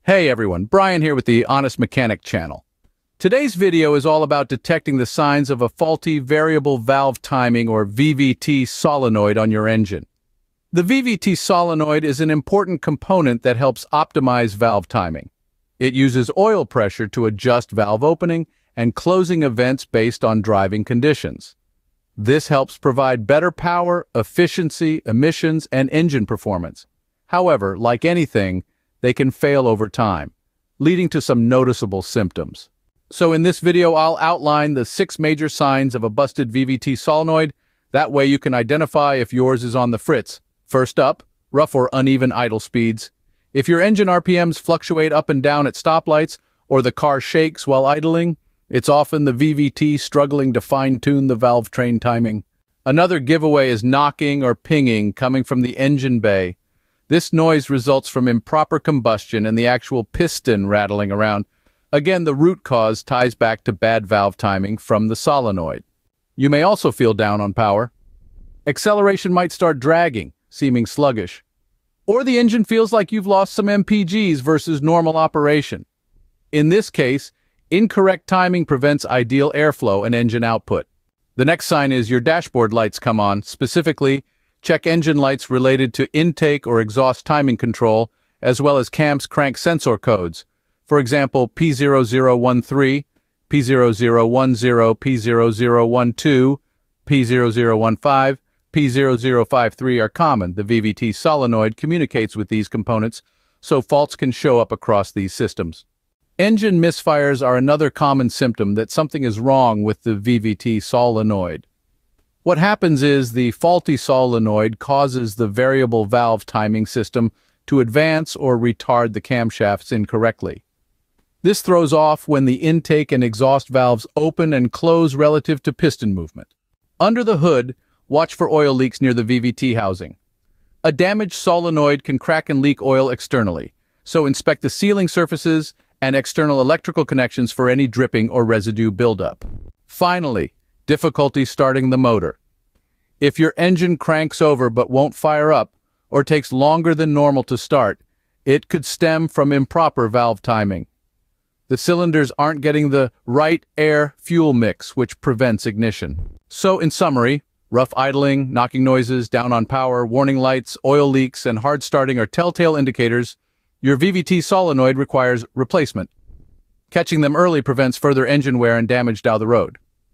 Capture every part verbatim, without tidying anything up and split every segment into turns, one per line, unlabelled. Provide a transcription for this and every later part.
Hey everyone, Brian here with the Honest Mechanic channel. Today's video is all about detecting the signs of a faulty variable valve timing or V V T solenoid on your engine. The V V T solenoid is an important component that helps optimize valve timing. It uses oil pressure to adjust valve opening and closing events based on driving conditions. This helps provide better power, efficiency, emissions, and engine performance. However, like anything, they can fail over time, leading to some noticeable symptoms. So in this video, I'll outline the six major signs of a busted V V T solenoid. That way you can identify if yours is on the fritz. First up, rough or uneven idle speeds. If your engine R P Ms fluctuate up and down at stoplights or the car shakes while idling, it's often the V V T struggling to fine-tune the valve train timing. Another giveaway is knocking or pinging coming from the engine bay. This noise results from improper combustion and the actual piston rattling around. Again, the root cause ties back to bad valve timing from the solenoid. You may also feel down on power. Acceleration might start dragging, seeming sluggish. Or the engine feels like you've lost some M P Gs versus normal operation. In this case, incorrect timing prevents ideal airflow and engine output. The next sign is your dashboard lights come on, specifically, check engine lights related to intake or exhaust timing control, as well as cams crank sensor codes. For example, P zero zero one three, P zero zero one zero, P zero zero one two, P zero zero one five, P zero zero five three are common. The V V T solenoid communicates with these components, so faults can show up across these systems. Engine misfires are another common symptom that something is wrong with the V V T solenoid. What happens is the faulty solenoid causes the variable valve timing system to advance or retard the camshafts incorrectly. This throws off when the intake and exhaust valves open and close relative to piston movement. Under the hood, watch for oil leaks near the V V T housing. A damaged solenoid can crack and leak oil externally, so inspect the sealing surfaces and external electrical connections for any dripping or residue buildup. Finally, difficulty starting the motor. If your engine cranks over but won't fire up, or takes longer than normal to start, it could stem from improper valve timing. The cylinders aren't getting the right air-fuel mix, which prevents ignition. So, in summary, rough idling, knocking noises, down on power, warning lights, oil leaks, and hard starting are telltale indicators your V V T solenoid requires replacement. Catching them early prevents further engine wear and damage down the road.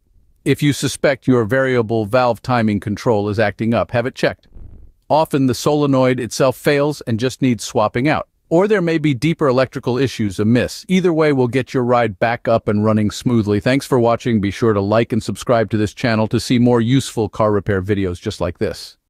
If you suspect your variable valve timing control is acting up, have it checked. Often the solenoid itself fails and just needs swapping out. Or there may be deeper electrical issues amiss. Either way will get your ride back up and running smoothly. Thanks for watching. Be sure to like and subscribe to this channel to see more useful car repair videos just like this.